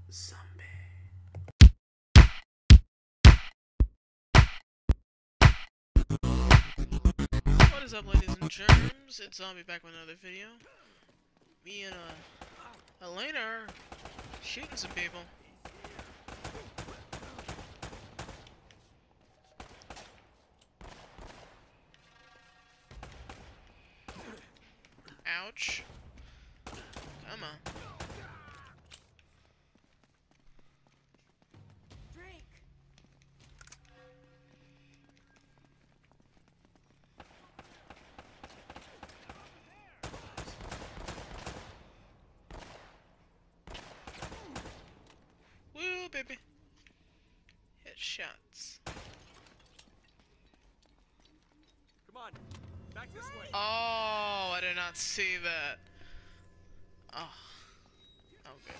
Zombie. What is up, ladies and germs? It's Zombie back with another video. Me and Elena are shooting some people. Ouch. Come on. Woo, baby. Headshots. Come on, back this way. Oh, I did not see that. Oh. Oh, good.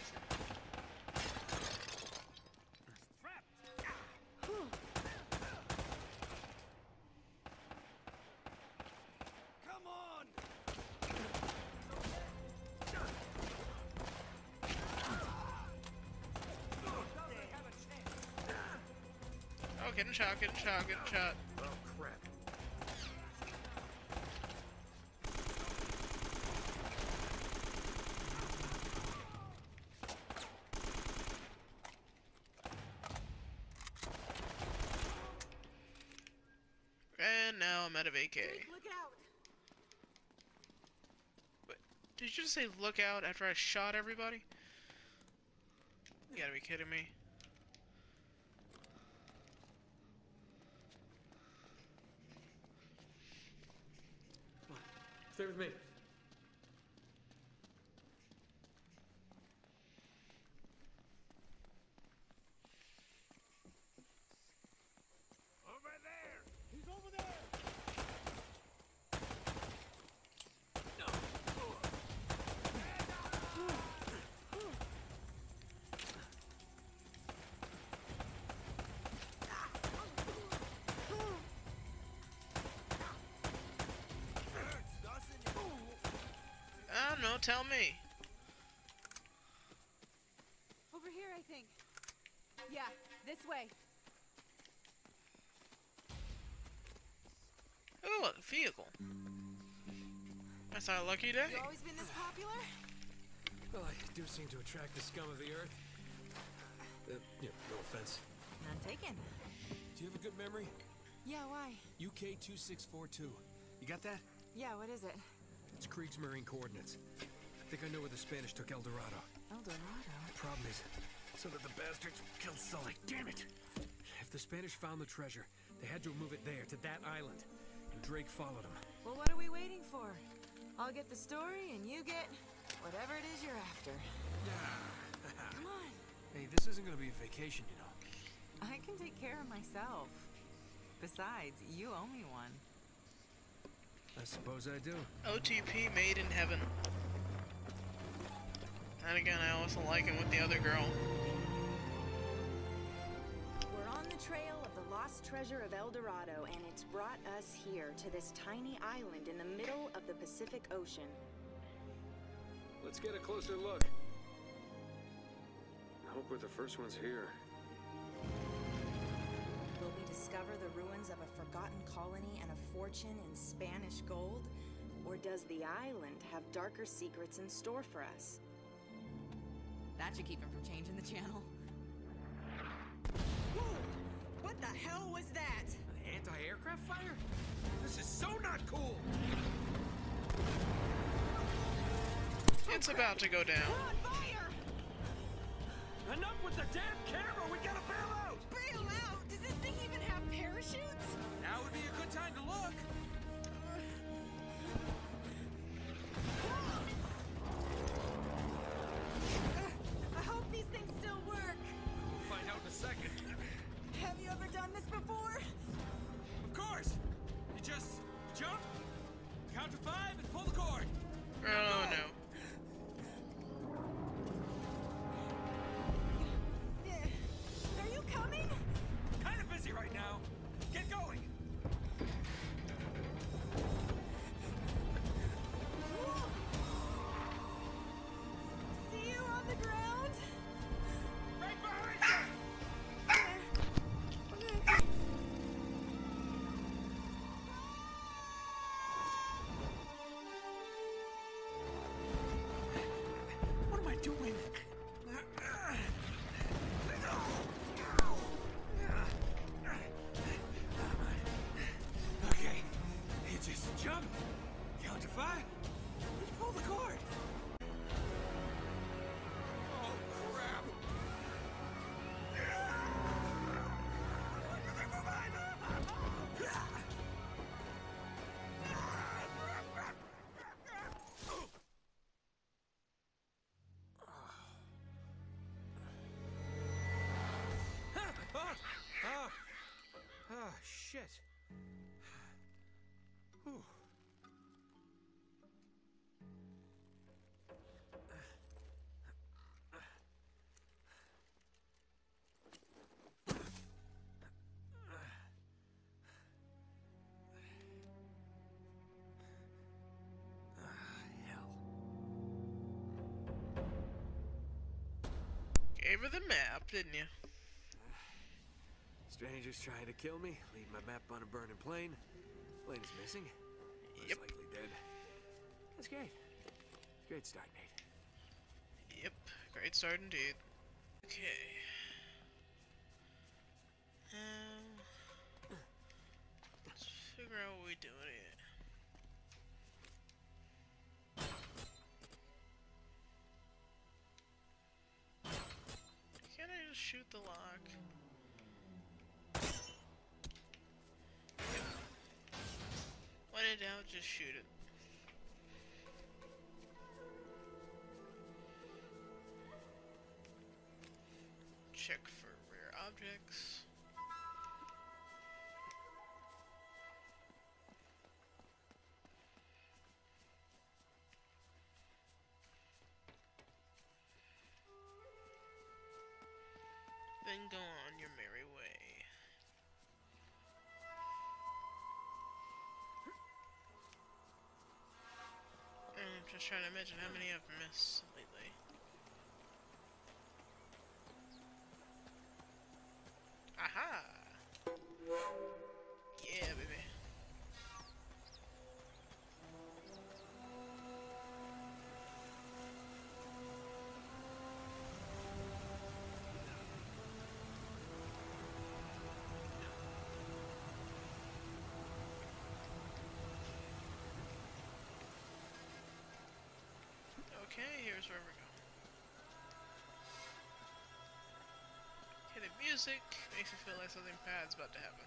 Come on. Oh, getting shot, getting shot, getting shot. Oh crap. And now I'm out of AK. Look out! Wait, did you just say look out after I shot everybody? You gotta be kidding me. Stay with me. Over there! He's over there! No! I don't know, tell me. Over here, I think. Yeah, this way. Ooh, a vehicle. That's our lucky day. You always been this popular? Well, I do seem to attract the scum of the earth. No offense. None taken. Do you have a good memory? Yeah, why? UK 2642. You got that? Yeah, what is it? It's Kriegsmarine coordinates. I think I know where the Spanish took El Dorado. El Dorado? Problem is, so that the bastards killed Sully. Damn it! If the Spanish found the treasure, they had to move it there, to that island. And Drake followed them. Well, what are we waiting for? I'll get the story, and you get whatever it is you're after. Come on. Hey, this isn't gonna be a vacation, you know. I can take care of myself. Besides, you owe me one. I suppose I do. OTP made in heaven. And again, I also like it with the other girl. We're on the trail of the lost treasure of El Dorado, and it's brought us here to this tiny island in the middle of the Pacific Ocean. Let's get a closer look. I hope we're the first ones here. Will we discover the ruins of a forgotten colony and a fortune in Spanish gold? Or does the island have darker secrets in store for us? That should keep him from changing the channel. Whoa! What the hell was that? An anti-aircraft fire? This is so not cool! It's about to go down. We're on fire! Enough with the damn camera! We gotta bail out! Bail out? Does this thing even have parachutes? Now would be a good time to look! I hope these things still work. We'll find out in a second. Have you ever done this before? Of course! You just jump, count to 5, and pull the cord! Oh no. Are you coming? Kinda busy right now. Get going! doing? Okay, you just jump, count to 5, just pull the cord. Oh crap! Oh, shit. Whew. Hell. Gave her the map, didn't you? Strangers trying to kill me, leave my map on a burning plane. Plane is missing. Most Yep. likely dead. That's great. Great start, Nate. Yep. Great start indeed. Okay. Let's figure out what we doing here. Can't I just shoot the lock? When in doubt, just shoot it. Check for rare objects. Then go on your merry way. I'm just trying to imagine how many I've missed lately. Aha! Yeah, baby. Okay, here's where we're going. Okay, the music makes me feel like something bad's about to happen.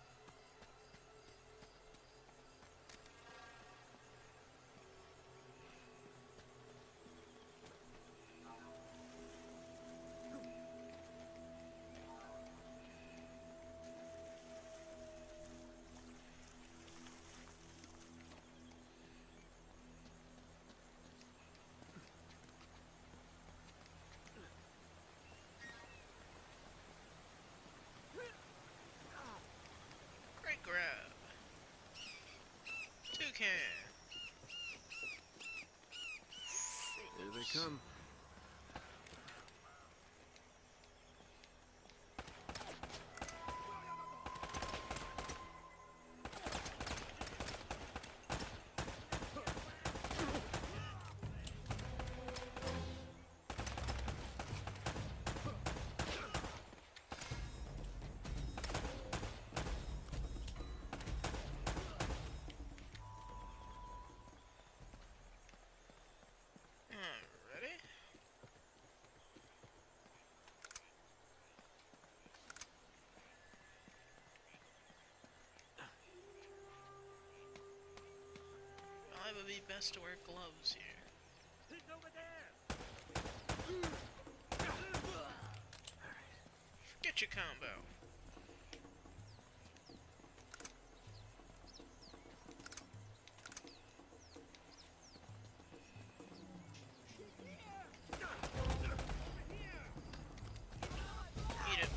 Great grab. Toucan. Here they come. Ready? Well, it would be best to wear gloves here. He's over there. Forget your combo. Eat it.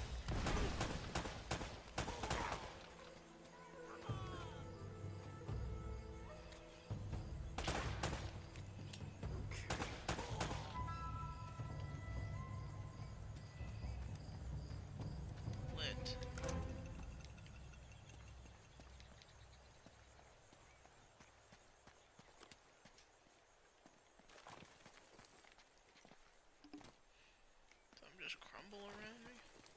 Lit. just crumble around me?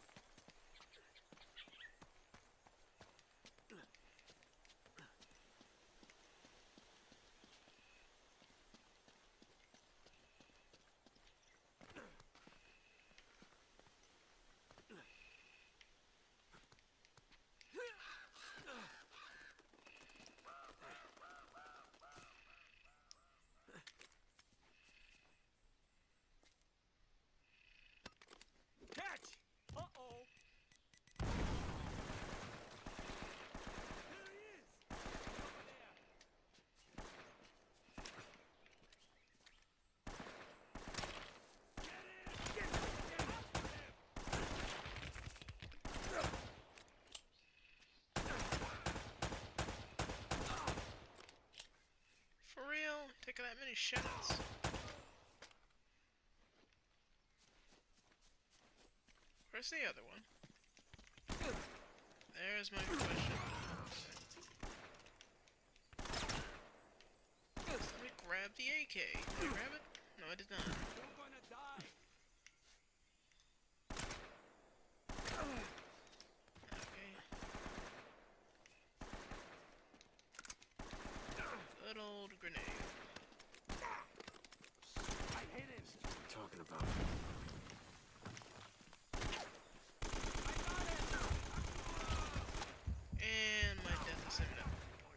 Catch! Uh-oh! There he is! Over there! Get in! Get after him! For real? Taking that many shots? Where's the other one? There's my question. Let me grab the AK. Did I grab it? No, I did not. You're gonna die! Okay. Good old grenade. I hit him! What are you talking about? And my death is imminent.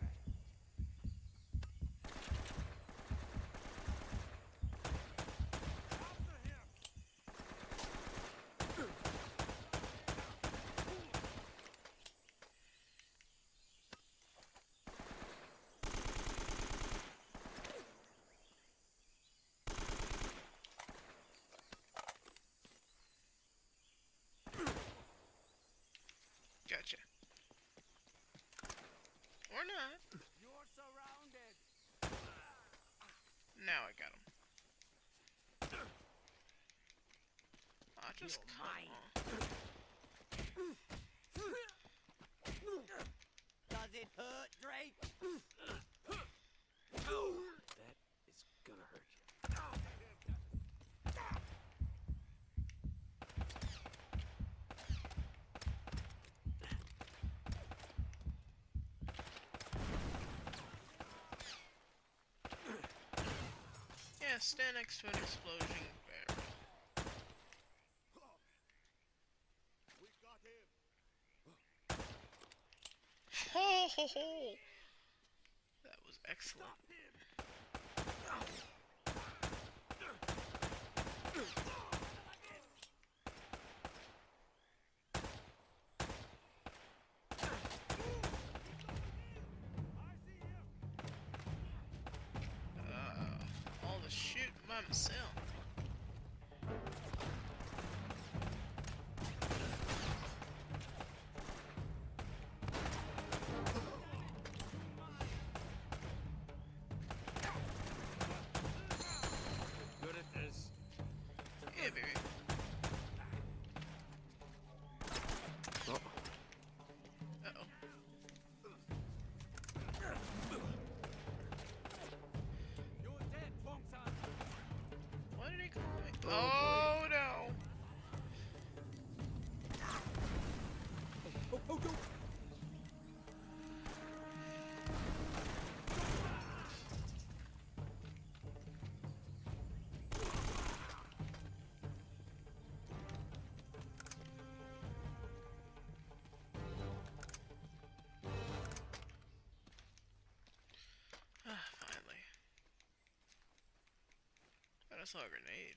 Gotcha. Or not. You're surrounded! Now I got him. Ah, just You're come mine. on. Does it hurt, Drake? That is gonna hurt you. Yeah, stand next to an explosion barrel. Ho ho ho! That was excellent. All the shooting by myself. Good at this. Yeah, baby. Uh-oh. Uh-oh. You're dead, Fong-san! What did he call me? Oh no! Oh, no! Finally. But I saw a grenade.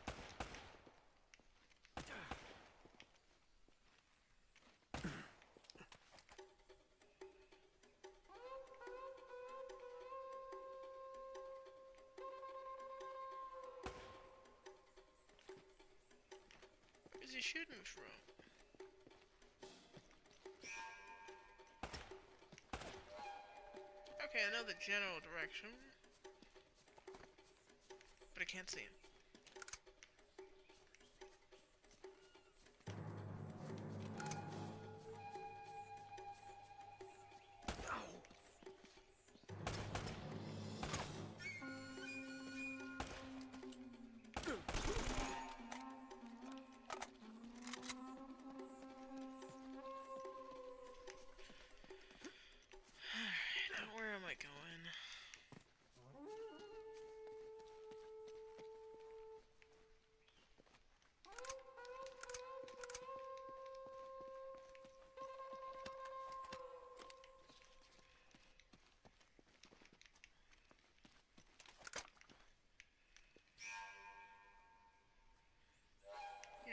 Where is he shooting me from? Okay, I know the general direction, but I can't see him.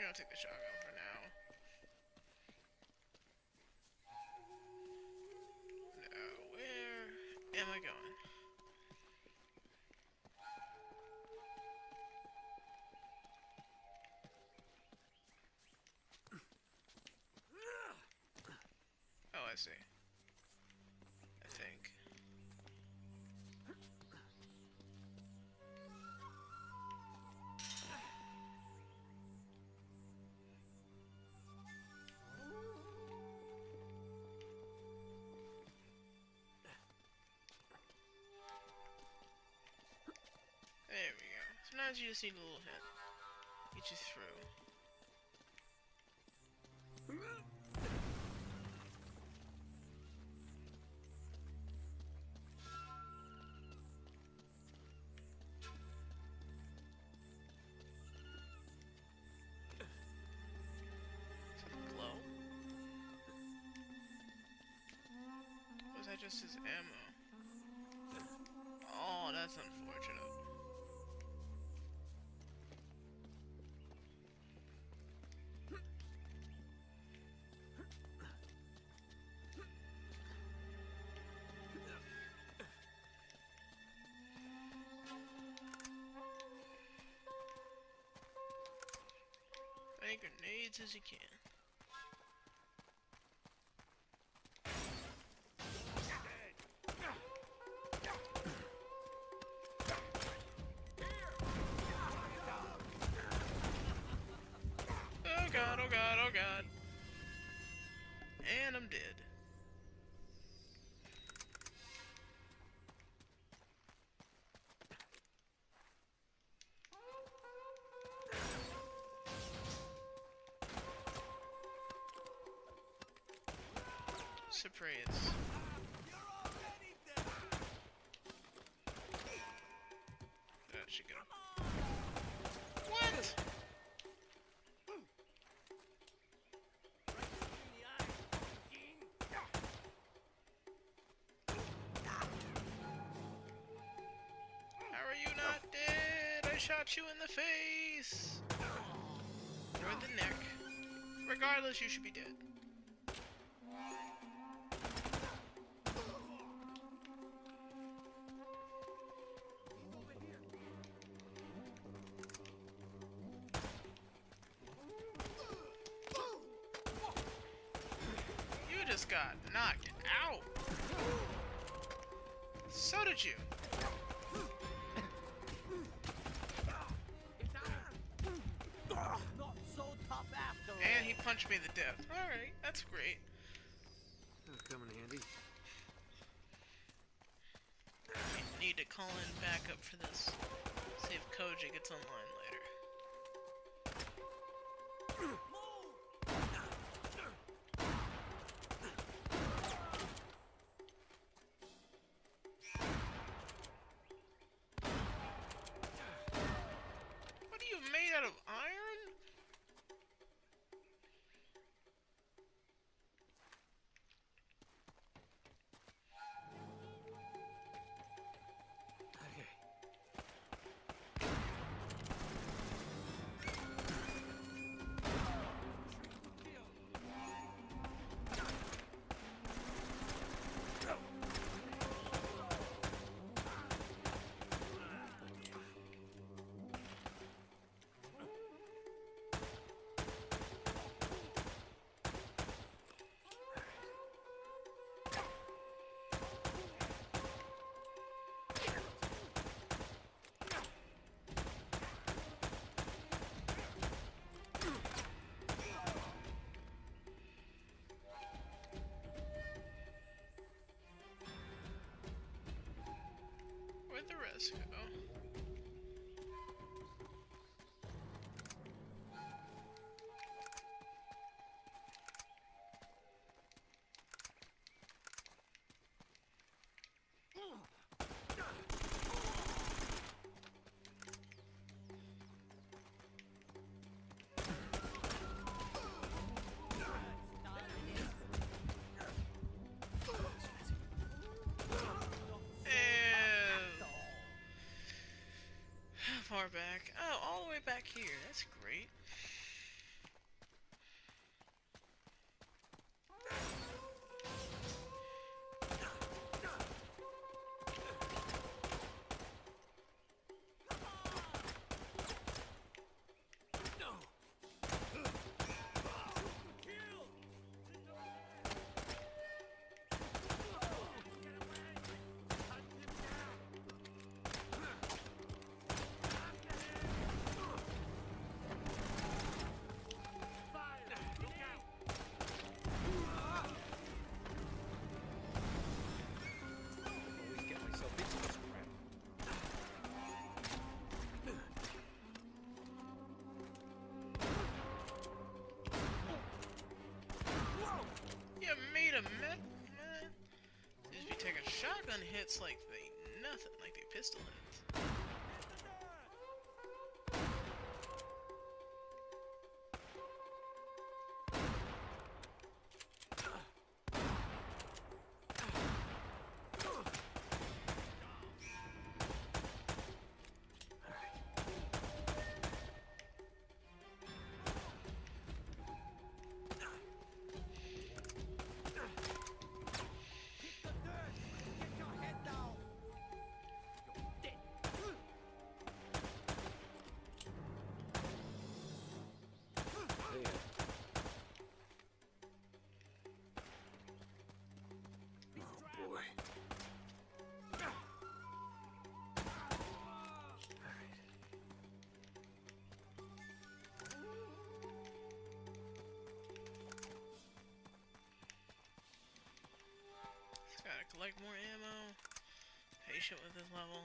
gonna take the shotgun for now. Now, where am I going? Oh, I see. I think. There we go. Sometimes you just need a little hit. Get you through. Glow? Was that just his ammo? Oh, that's unfortunate. As many grenades as you can. Oh god, oh god, oh god. And I'm dead. Surprise. That should go. What? How are you not dead? I shot you in the face! Or the neck. Regardless, you should be dead. You just got knocked out! So did you. Not so tough after all. And he punched me to death. Alright, that's great. That'll come in handy. I need to call in backup for this. See if Koji gets online later. What are you made out of iron? Okay. Where'd the rest go? hits like they nothing, like they pistol hits. Gotta collect more ammo. Patient with this level.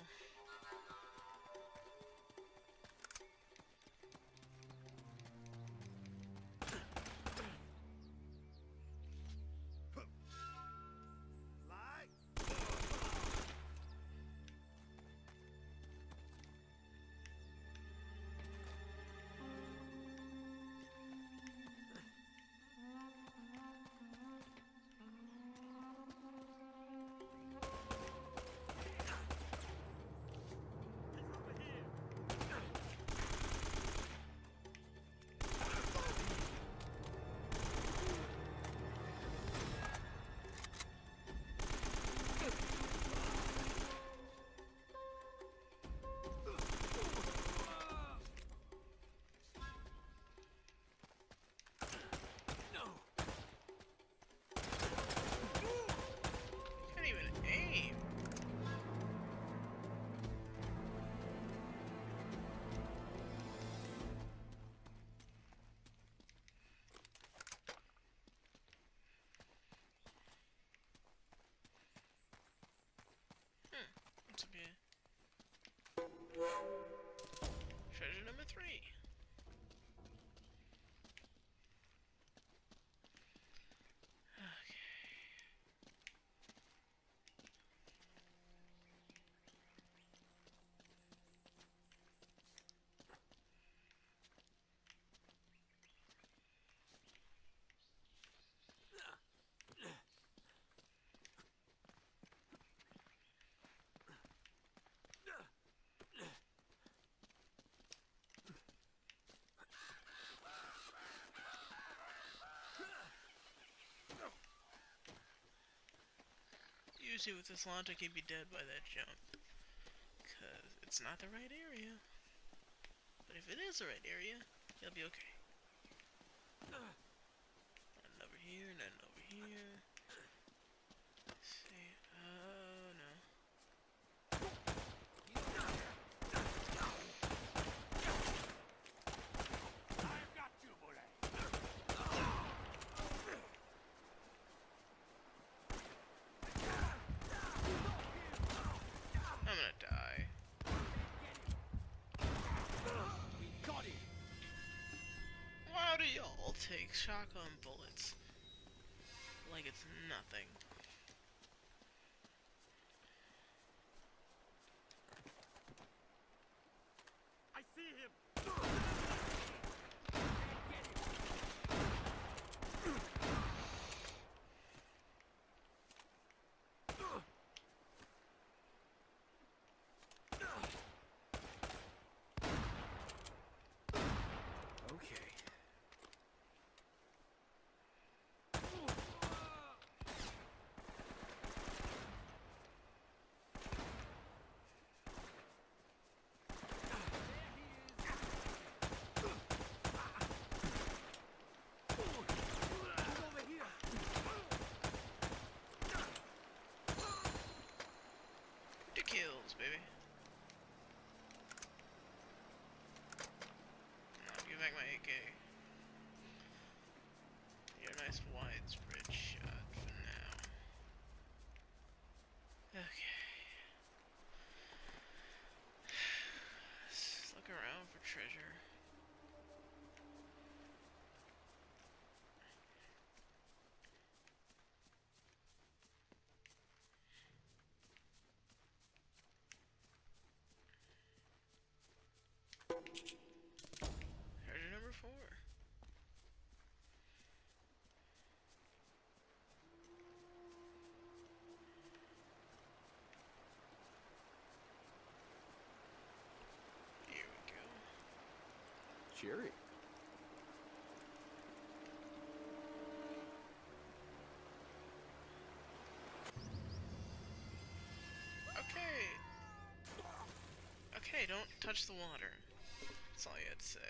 Can't even aim. What's up here? Treasure number 3. Okay. Usually with this launch I can be dead by that jump, because it's not the right area. But if it is the right area, you'll be okay. Nothing over here, nothing over here. Let's see. Oh no. I've got you, bullet. I'm gonna die. We got him. Why do y'all take shotgun bullets like it's nothing? I see him. Okay. cheery. Okay. Okay, don't touch the water. That's all you had to say.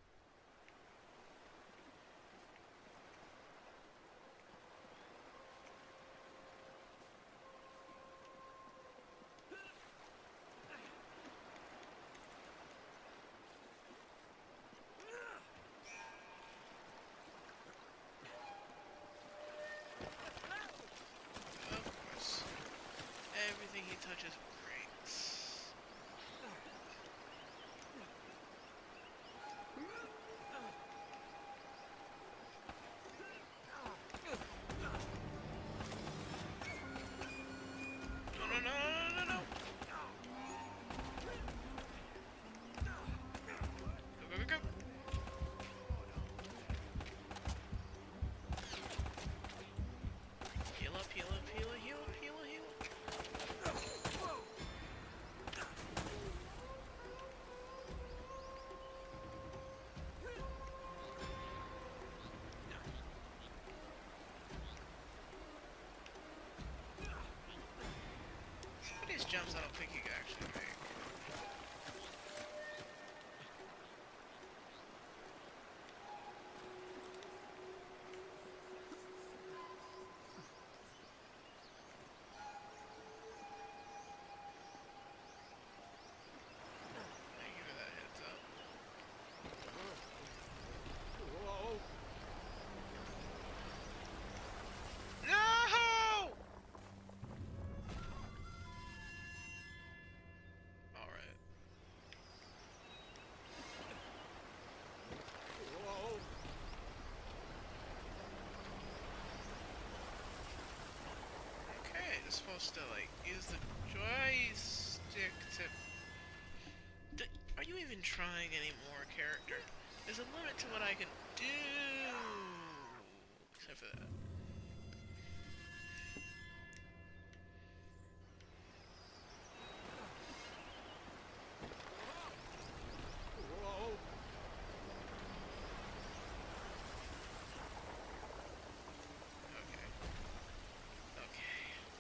Of course. Everything he touches breaks. No, no, no, no, no, no. Go, go, go, go. Heal up, heal up, heal up, heal up, heal up, heal up. Some of these jumps I don't think you can actually make. Thank you for that heads up. Whoa! No! Alright. Whoa! Okay, it's supposed to, like, use the joystick to... Are you even trying anymore, character? There's a limit to what I can do! Except for that. Whoa! Okay. Okay.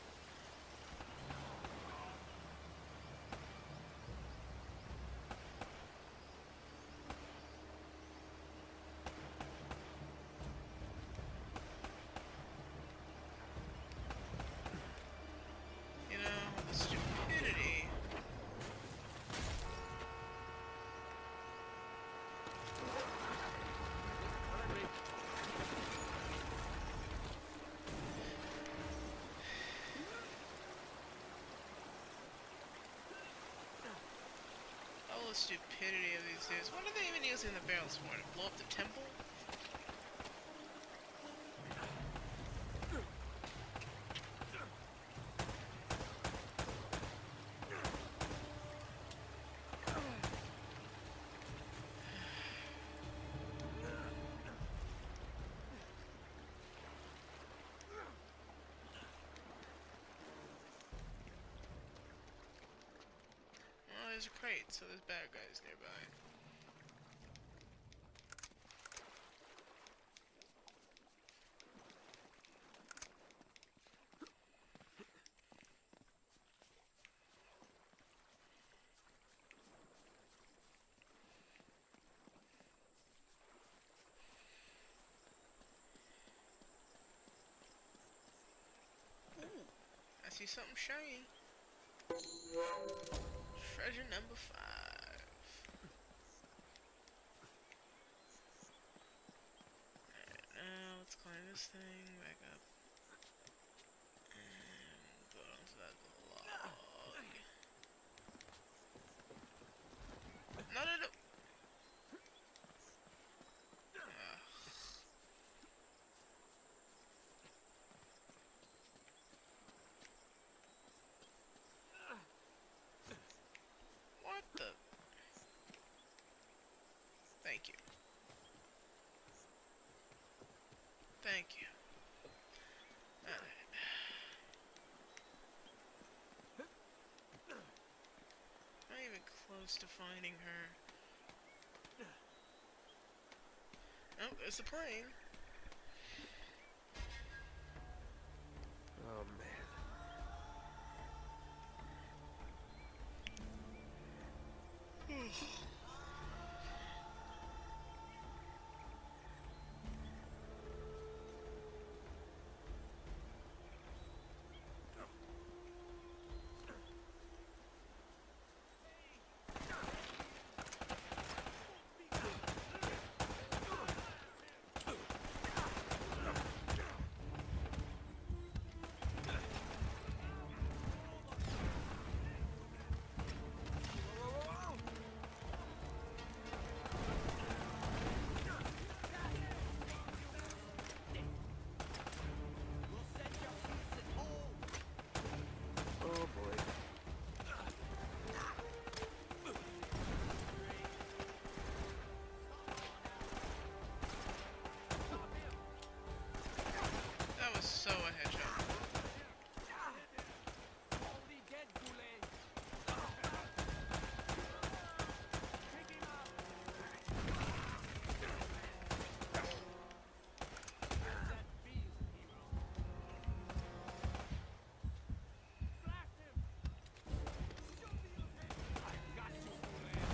You know, the stupidity. Oh, the stupidity of these dudes. What are they even using the barrels for? To blow up the temple? Oh, there's a crate, so there's bad guys nearby. Ooh, I see something shiny. Treasure number 5. Alright, now let's climb this thing back up. And go onto that log. No, no, no! Ugh. What the? Thank you. Thank you. Alright. Not even close to finding her. Oh, there's the plane. Oh, man. Oh, boy. That was so a headshot. Only dead, Goulet. Pick him up. That beast, hero. Blast him. I got you, Goulet.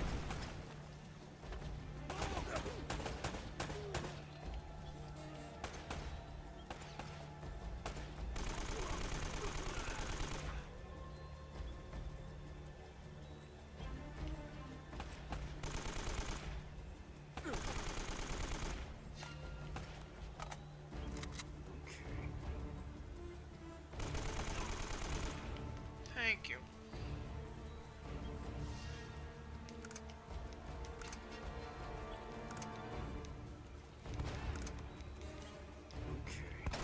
Thank you. Okay.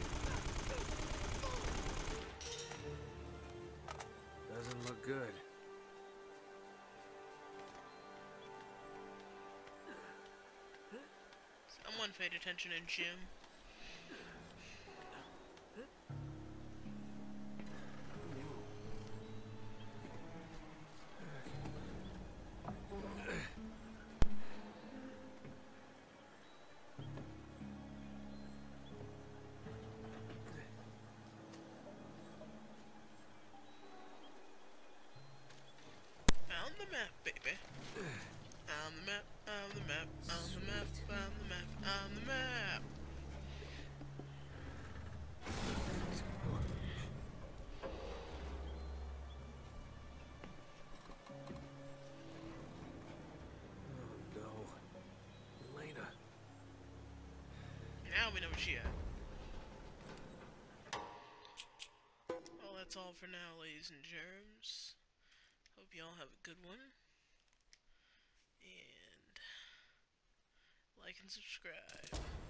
Doesn't look good. Someone paid attention in gym. Found the map, baby. On the map, on the map, on the map, on the map, on the map. Oh, no. Elena. Now we know where she at. Well, that's all for now, ladies and germs. Hope y'all have a good one. And like and subscribe.